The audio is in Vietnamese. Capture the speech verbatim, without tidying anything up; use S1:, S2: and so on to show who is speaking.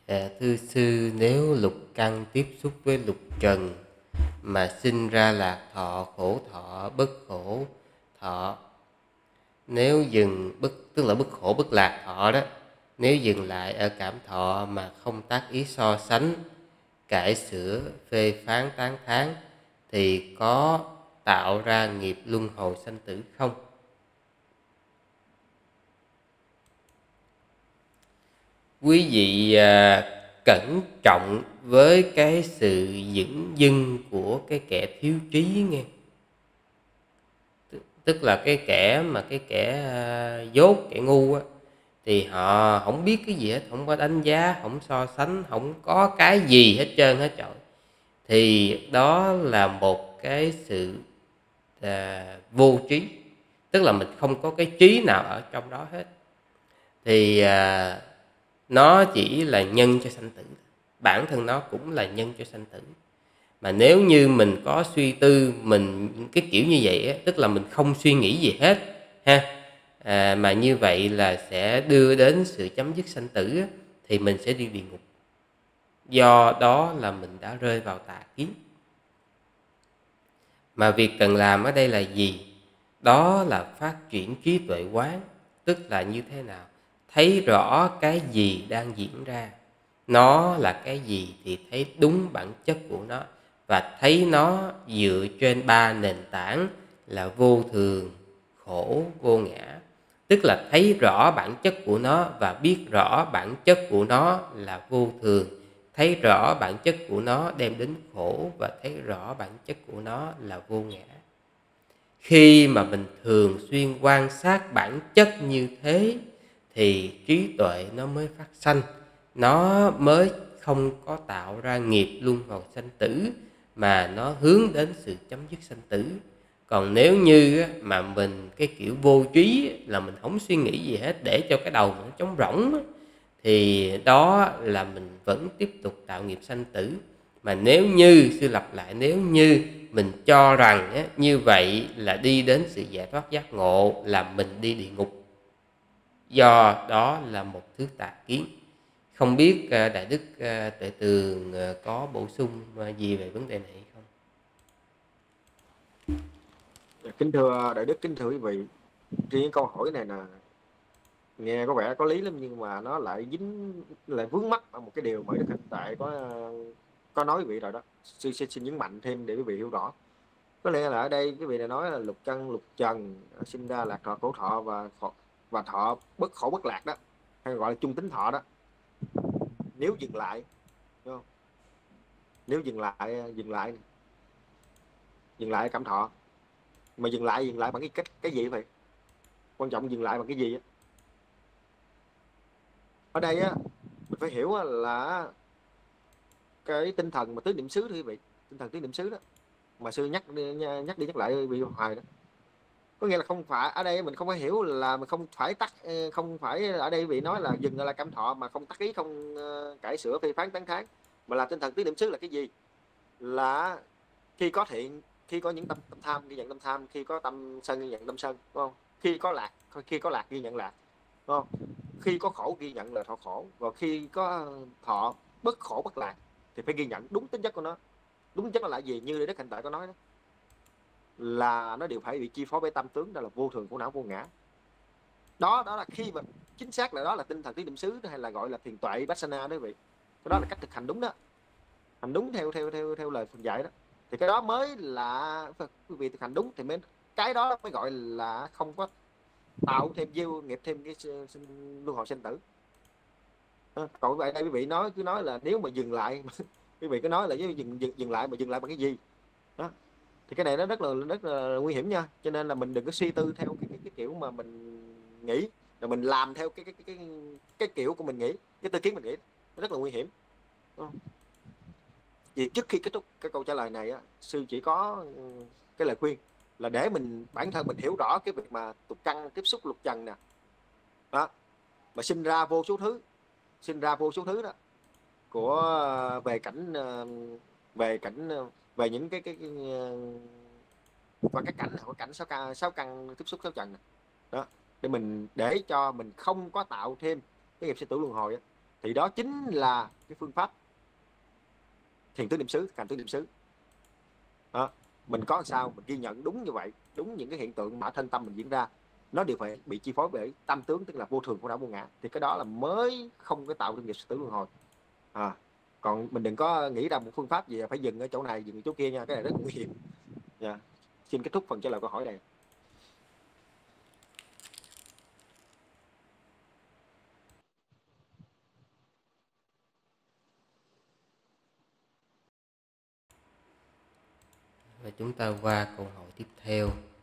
S1: À, thưa sư, nếu lục căn tiếp xúc với lục trần mà sinh ra lạc thọ, khổ thọ, bất khổ thọ, nếu dừng bất tức là bất khổ bất lạc thọ đó, nếu dừng lại ở cảm thọ mà không tác ý so sánh, cải sửa, phê phán, tán thán, thì có tạo ra nghiệp luân hồi sanh tử không? Quý vị à, cẩn trọng với cái sự dửng dưng của cái kẻ thiếu trí nghe. Tức là cái kẻ mà cái kẻ à, dốt, kẻ ngu á, thì họ không biết cái gì hết, không có đánh giá, không so sánh, không có cái gì hết trơn hết trọi. Thì đó là một cái sự à, vô trí. Tức là mình không có cái trí nào ở trong đó hết. Thì à, nó chỉ là nhân cho sanh tử, bản thân nó cũng là nhân cho sanh tử. Mà nếu như mình có suy tư mình cái kiểu như vậy á, tức là mình không suy nghĩ gì hết ha, à, mà như vậy là sẽ đưa đến sự chấm dứt sanh tử á, thì mình sẽ đi địa ngục. Do đó là mình đã rơi vào tà kiến. Mà việc cần làm ở đây là gì? Đó là phát triển trí tuệ quán. Tức là như thế nào? Thấy rõ cái gì đang diễn ra, nó là cái gì thì thấy đúng bản chất của nó, và thấy nó dựa trên ba nền tảng là vô thường, khổ, vô ngã. Tức là thấy rõ bản chất của nó và biết rõ bản chất của nó là vô thường, thấy rõ bản chất của nó đem đến khổ, và thấy rõ bản chất của nó là vô ngã. Khi mà mình thường xuyên quan sát bản chất như thế thì trí tuệ nó mới phát sanh, nó mới không có tạo ra nghiệp luân hồi sanh tử, mà nó hướng đến sự chấm dứt sanh tử. Còn nếu như mà mình cái kiểu vô trí là mình không suy nghĩ gì hết, để cho cái đầu nó trống rỗng, thì đó là mình vẫn tiếp tục tạo nghiệp sanh tử. Mà nếu như, sư lặp lại, nếu như mình cho rằng á, như vậy là đi đến sự giải thoát giác ngộ, là mình đi địa ngục. Do đó là một thứ tà kiến. Không biết à, Đại Đức à, Tuệ Tường à, có bổ sung à, gì về vấn đề này không?
S2: Kính thưa Đại Đức, kính thưa quý vị, riêng câu hỏi này là nghe có vẻ có lý lắm, nhưng mà nó lại dính, lại vướng mắc ở một cái điều mà Đức Hạnh Tại có có nói quý vị rồi đó. Sư xin, xin nhấn mạnh thêm để quý vị hiểu rõ. Có lẽ là ở đây quý vị đã nói là lục căn lục trần sinh ra lạc thọ, khổ thọ và và thọ bất khổ bất lạc đó, hay gọi là chung tính thọ đó. Nếu dừng lại, đúng không? Nếu dừng lại, dừng lại, dừng lại cảm thọ, mà dừng lại dừng lại bằng cái cách cái gì vậy? Quan trọng dừng lại bằng cái gì á? Ở đây á, mình phải hiểu là cái tinh thần mà tứ niệm xứ, thưa quý vị, tinh thần tứ niệm xứ đó mà sư nhắc đi, nhắc đi nhắc lại bị hoài đó. Có nghĩa là không phải ở đây mình không phải hiểu là mình không phải tắt, không phải ở đây bị nói là dừng là cam thọ mà không tắc ý, không cải sửa, phê phán, tán thán, mà là tinh thần tứ niệm xứ là cái gì? Là khi có thiện, khi có những tâm, tâm tham ghi nhận tâm tham, khi có tâm sân ghi nhận tâm sân, đúng không? Khi có lạc, khi có lạc ghi nhận lạc, đúng không? Khi có khổ ghi nhận là thọ khổ, và khi có thọ bất khổ bất lạc thì phải ghi nhận đúng tính chất của nó. Đúng tính chất là gì? Như Đức Hạnh Tại có nói đó, là nó đều phải bị chi phối bởi tâm tướng, đó là vô thường, khổ não, vô ngã. Đó đó là khi mà chính xác là đó là tinh thần tứ niệm xứ, hay là gọi là thiền tuệ Vipassana đó quý vị. Cái đó là cách thực hành đúng đó, hành đúng theo theo theo theo lời Phật dạy đó, thì cái đó mới là quý vị thực hành đúng thì mới, cái đó mới gọi là không có tạo thêm gieo nghiệp, thêm cái luân hồi sinh tử. Còn vậy đây quý vị nói cứ nói là nếu mà dừng lại quý vị cứ nói là với dừng, dừng dừng lại mà dừng lại bằng cái gì đó, thì cái này nó rất là rất là nguy hiểm nha. Cho nên là mình đừng có suy tư theo cái, cái, cái kiểu mà mình nghĩ, rồi mình làm theo cái cái cái cái, cái kiểu của mình nghĩ, cái tư kiến mình nghĩ, nó rất là nguy hiểm. Vì trước khi kết thúc cái câu trả lời này á, sư chỉ có cái lời khuyên là để mình bản thân mình hiểu rõ cái việc mà tục căn tiếp xúc lục trần nè, đó, mà sinh ra vô số thứ, sinh ra vô số thứ đó của về cảnh, về cảnh, về những cái cái, cái và cái cảnh của cảnh sáu căn, sáu căn tiếp xúc sáu trần này. Đó, để mình để cho mình không có tạo thêm cái nghiệp sinh tử luân hồi á. thì đó chính là cái phương pháp thiền tứ niệm xứ, hành tứ niệm xứ. Đó. Mình có sao mình ghi nhận đúng như vậy, đúng những cái hiện tượng mà thân tâm mình diễn ra nó đều phải bị chi phối bởi tâm tướng, tức là vô thường của não vô ngã, thì cái đó là mới không có tạo ra nghiệp sự tử luân hồi. À, còn mình đừng có nghĩ ra một phương pháp gì phải dừng ở chỗ này, dừng ở chỗ kia nha, cái này rất nguy hiểm. Yeah. Xin kết thúc phần trả lời câu hỏi này.
S1: Và chúng ta qua câu hỏi tiếp theo.